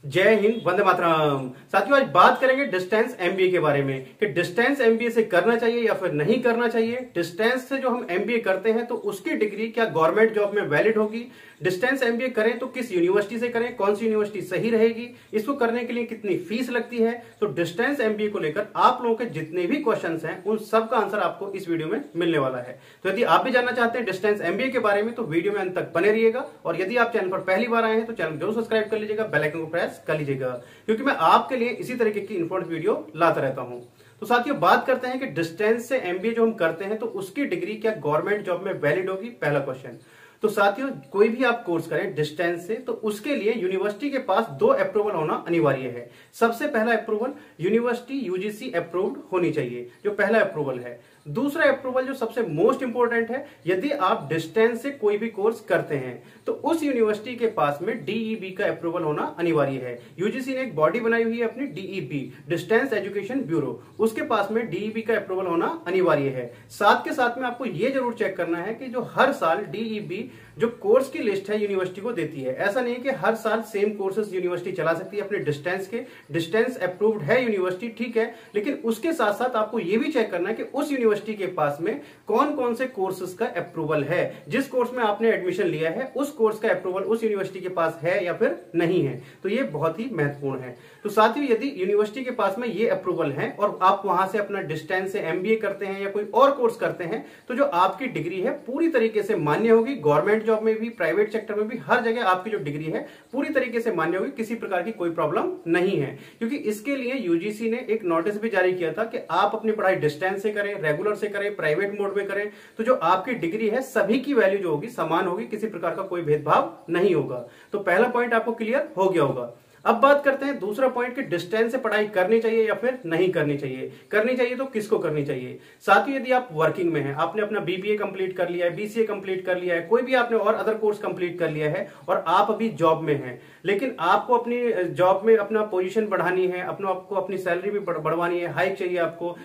जय हिंद, वंदे मातरम। साथियों, आज बात करेंगे डिस्टेंस एमबीए के बारे में कि डिस्टेंस एमबीए से करना चाहिए या फिर नहीं करना चाहिए। डिस्टेंस से जो हम एमबीए करते हैं तो उसकी डिग्री क्या गवर्नमेंट जॉब में वैलिड होगी। डिस्टेंस एमबीए करें तो किस यूनिवर्सिटी से करें, कौन सी यूनिवर्सिटी सही रहेगी, इसको करने के लिए कितनी फीस लगती है। तो डिस्टेंस एमबीए को लेकर आप लोगों के जितने भी क्वेश्चंस हैं उन सब का आंसर आपको इस वीडियो में मिलने वाला है। तो यदि आप भी जानना चाहते हैं डिस्टेंस एमबीए के बारे में तो वीडियो में अंत तक बने रहिएगा। और यदि आप चैनल पर पहली बार आए हैं तो चैनल जरूर सब्सक्राइब कर लीजिएगा, बेल आइकन को प्रेस कर लीजिएगा, क्योंकि मैं आपके लिए इसी तरीके की इन्फॉर्मेटिव वीडियो लाता रहता हूं। तो साथियों, बात करते हैं कि डिस्टेंस से एमबीए जो हम करते हैं तो उसकी डिग्री क्या गवर्नमेंट जॉब में वैलिड होगी। पहला क्वेश्चन। तो साथियों, कोई भी आप कोर्स करें डिस्टेंस से तो उसके लिए यूनिवर्सिटी के पास 2 अप्रूवल होना अनिवार्य है। सबसे पहला अप्रूवल यूनिवर्सिटी यूजीसी अप्रूव्ड होनी चाहिए, जो पहला अप्रूवल है। दूसरा अप्रूवल जो सबसे मोस्ट इंपोर्टेंट है, यदि आप डिस्टेंस से कोई भी कोर्स करते हैं तो उस यूनिवर्सिटी के पास में डीईबी का अप्रूवल होना अनिवार्य है। यूजीसी ने एक बॉडी बनाई हुई है अपनी, डीईबी, डिस्टेंस एजुकेशन ब्यूरो, उसके पास में डीईबी का अप्रूवल होना अनिवार्य है। साथ के साथ में आपको यह जरूर चेक करना है कि जो हर साल डीईबी जो कोर्स की लिस्ट है यूनिवर्सिटी को देती है। ऐसा नहीं कि हर साल सेम कोर्सेज यूनिवर्सिटी चला सकती है अपने डिस्टेंस के। डिस्टेंस अप्रूव्ड है यूनिवर्सिटी, ठीक है, लेकिन उसके साथ साथ आपको यह भी चेक करना है कि उस यूनिवर्सिटी के पास में कौन कौन से कोर्सेज का अप्रूवल है। जिस कोर्स में आपने एडमिशन लिया है उस कोर्स का अप्रूवल उस यूनिवर्सिटी के पास है या फिर नहीं है। तो ये बहुत ही महत्वपूर्ण है। तो साथियों, यदि यूनिवर्सिटी के पास में ये अप्रूवल है और आप वहां से अपना डिस्टेंस से एमबीए करते हैं या कोई और कोर्स करते हैं तो जो आपकी डिग्री है पूरी तरीके से मान्य होगी। गवर्नमेंट जॉब में भी, प्राइवेट सेक्टर में भी, हर जगह आपकी जो डिग्री है पूरी तरीके से मान्य होगी। किसी प्रकार की कोई प्रॉब्लम नहीं है, क्योंकि इसके लिए यूजीसी ने एक नोटिस भी जारी किया था कि आप अपनी पढ़ाई डिस्टेंस से करें, रेगुलर से करें, प्राइवेट मोड में करें, तो जो आपकी डिग्री है सभी की वैल्यू जो होगी समान होगी, किसी प्रकार का कोई भेदभाव नहीं होगा। तो पहला पॉइंट आपको क्लियर हो गया होगा। अब बात करते हैं दूसरा पॉइंट कि डिस्टेंस से पढ़ाई करनी चाहिए या फिर नहीं करनी चाहिए। करनी चाहिए तो किसको करनी चाहिए। साथियों, यदि आप वर्किंग में हैं, आपने अपना बीबीए कंप्लीट कर लिया है, बीसीए कंप्लीट कर लिया है, कोई भी आपने और अदर कोर्स कंप्लीट कर लिया है और आप अभी जॉब में हैं, लेकिन आपको अपनी जॉब में अपना पोजीशन बढ़ानी है, आपको अपनी सैलरी भी बढ़वानी है, हाइक चाहिए,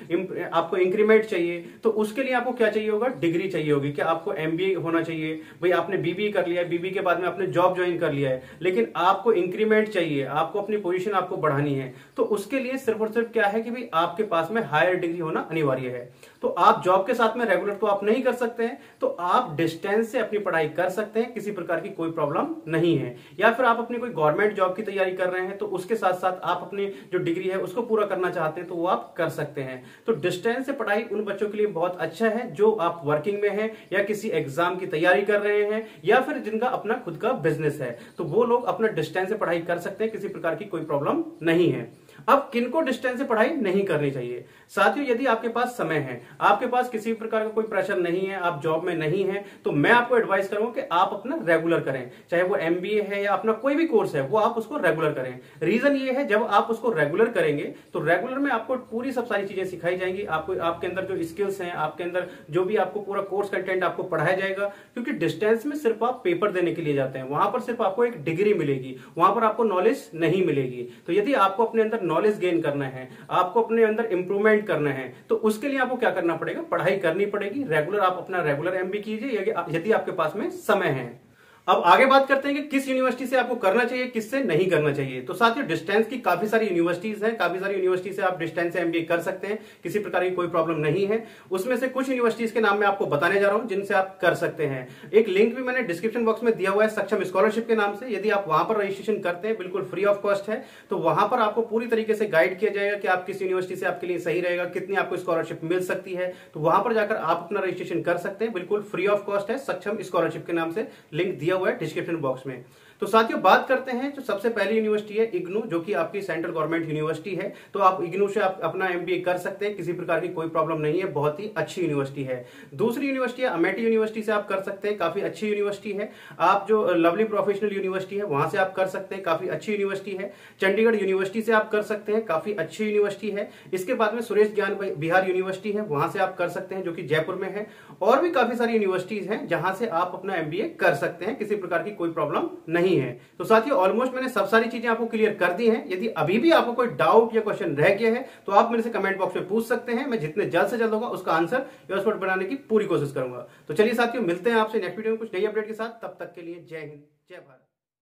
आपको इंक्रीमेंट चाहिए, तो उसके लिए आपको क्या चाहिए होगा, डिग्री चाहिए होगी। क्या आपको एमबीए होना चाहिए। भाई आपने बीबीए कर लिया है, बीबीए के बाद में आपने जॉब ज्वाइन कर लिया है, लेकिन आपको इंक्रीमेंट चाहिए, आपको अपनी पोजीशन आपको बढ़ानी है, तो उसके लिए सिर्फ और सिर्फ क्या है कि भाई आपके पास में हायर डिग्री होना अनिवार्य है। तो आप जॉब के साथ में रेगुलर तो आप नहीं कर सकते हैं, तो आप डिस्टेंस से अपनी पढ़ाई कर सकते हैं, किसी प्रकार की कोई प्रॉब्लम नहीं है। या फिर आप अपनी कोई गवर्नमेंट जॉब की तैयारी कर रहे हैं तो उसके साथ साथ आप अपनी जो डिग्री है उसको पूरा करना चाहते हैं तो वो आप कर सकते हैं। तो डिस्टेंस से पढ़ाई उन बच्चों के लिए बहुत अच्छा है जो आप वर्किंग में हैं या किसी एग्जाम की तैयारी कर रहे हैं या फिर जिनका अपना खुद का बिजनेस है, तो वो लोग अपना डिस्टेंस से पढ़ाई कर सकते हैं, किसी प्रकार की कोई प्रॉब्लम नहीं है। अब किनको डिस्टेंस से पढ़ाई नहीं करनी चाहिए। साथियों, यदि आपके पास समय है, आपके पास किसी प्रकार का कोई प्रेशर नहीं है, आप जॉब में नहीं है, तो मैं आपको एडवाइस करूंगा कि आप अपना रेगुलर करें। चाहे वो एमबीए है या अपना कोई भी कोर्स है, वो आप उसको रेगुलर करें। रीजन ये है, जब आप उसको रेगुलर करेंगे तो रेगुलर में आपको पूरी सब सारी चीजें सिखाई जाएंगी। आपको आपके अंदर जो स्किल्स हैं, आपके अंदर जो भी आपको पूरा कोर्स कंटेंट आपको पढ़ाया जाएगा। क्योंकि डिस्टेंस में सिर्फ आप पेपर देने के लिए जाते हैं, वहां पर सिर्फ आपको एक डिग्री मिलेगी, वहां पर आपको नॉलेज नहीं मिलेगी। तो यदि आपको अपने अंदर नॉलेज गेन करना है, आपको अपने अंदर इंप्रूवमेंट करना है, तो उसके लिए आपको क्या करना पड़ेगा, पढ़ाई करनी पड़ेगी। रेगुलर आप अपना रेगुलर एमबीए कीजिए यदि आपके पास में समय है। अब आगे बात करते हैं कि किस यूनिवर्सिटी से आपको करना चाहिए, किससे नहीं करना चाहिए। तो साथियों, डिस्टेंस की काफी सारी यूनिवर्सिटीज हैं, काफी सारी यूनिवर्सिटी से आप डिस्टेंस से एमबीए कर सकते हैं, किसी प्रकार की कोई प्रॉब्लम नहीं है। उसमें से कुछ यूनिवर्सिटीज के नाम मैं आपको बताने जा रहा हूं जिनसे आप कर सकते हैं। एक लिंक भी मैंने डिस्क्रिप्शन बॉक्स में दिया हुआ है सक्षम स्कॉलरशिप के नाम से। यदि आप वहां पर रजिस्ट्रेशन करते हैं, बिल्कुल फ्री ऑफ कॉस्ट है, तो वहां पर आपको पूरी तरीके से गाइड किया जाएगा कि आप किस यूनिवर्सिटी से आपके लिए सही रहेगा, कितनी आपको स्कॉलरशिप मिल सकती है। तो वहां पर जाकर आप अपना रजिस्ट्रेशन कर सकते हैं, बिल्कुल फ्री ऑफ कॉस्ट है। सक्षम स्कॉलरशिप के नाम से लिंक दिया हुआ है डिस्क्रिप्शन बॉक्स में। तो साथियों, बात करते हैं जो सबसे पहली यूनिवर्सिटी है इग्नू, जो कि आपकी सेंट्रल गवर्नमेंट यूनिवर्सिटी है। तो आप इग्नू से आप अपना एमबीए कर सकते हैं, किसी प्रकार की कोई प्रॉब्लम नहीं है, बहुत ही अच्छी यूनिवर्सिटी है। दूसरी यूनिवर्सिटी है अमेठी यूनिवर्सिटी से आप कर सकते हैं, काफी अच्छी यूनिवर्सिटी है। आप जो लवली प्रोफेशनल यूनिवर्सिटी है वहां से आप कर सकते हैं, काफी अच्छी यूनिवर्सिटी है। चंडीगढ़ यूनिवर्सिटी से आप कर सकते हैं, काफी अच्छी यूनिवर्सिटी है। इसके बाद में सुरेश ज्ञान बिहार यूनिवर्सिटी है, वहां से आप कर सकते हैं, जो कि जयपुर में है। और भी काफी सारी यूनिवर्सिटीज हैं जहां से आप अपना एमबीए कर सकते हैं, किसी प्रकार की कोई प्रॉब्लम नहीं है। तो साथियों, ऑलमोस्ट मैंने सब सारी चीजें आपको क्लियर कर दी हैं। यदि अभी भी आपको कोई डाउट या क्वेश्चन रह गया है तो आप मेरे से कमेंट बॉक्स में पूछ सकते हैं। मैं जितने जल्द से जल्द होगा उसका आंसर या स्पॉट बनाने की पूरी कोशिश करूंगा। तो चलिए साथियों, मिलते हैं आपसे नेक्स्ट वीडियो में कुछ नई अपडेट के साथ। तब तक के लिए जय हिंद, जय भारत।